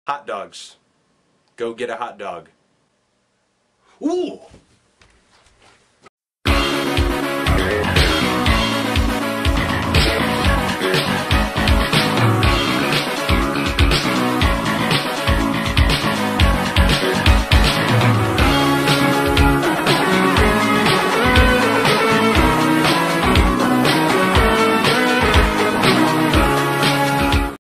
Hot dogs. Go get a hot dog. Ooh!